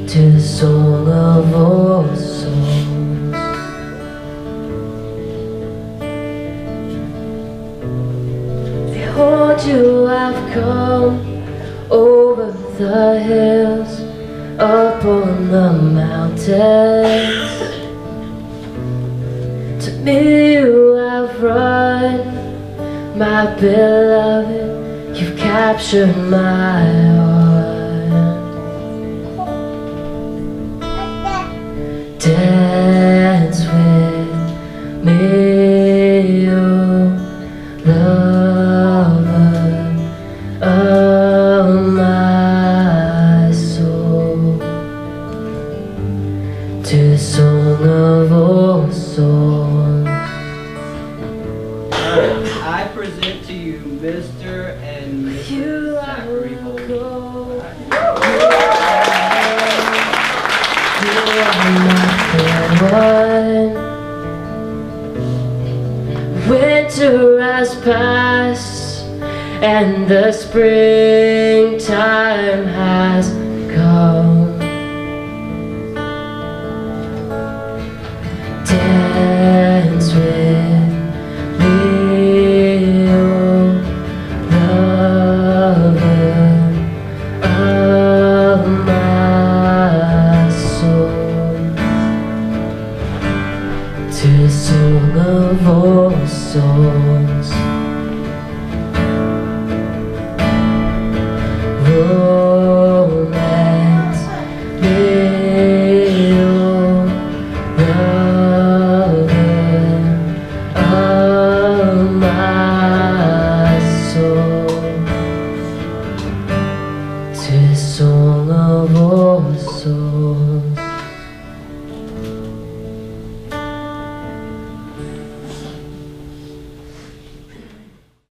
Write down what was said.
to the song of all songs. Behold, you have come over the hills, up on the mountains. To me you have run, my beloved, you've captured my heart. Dance with me, oh lover of my soul, to the song of all songs. I present to you Mr. and Mrs. Zachary Bolton. You are my fair one. Winter has passed and the springtime has come. Dance with me, oh lover of my soul, to the song of all songs. Romance me, oh lover of my soul, to the song of all songs.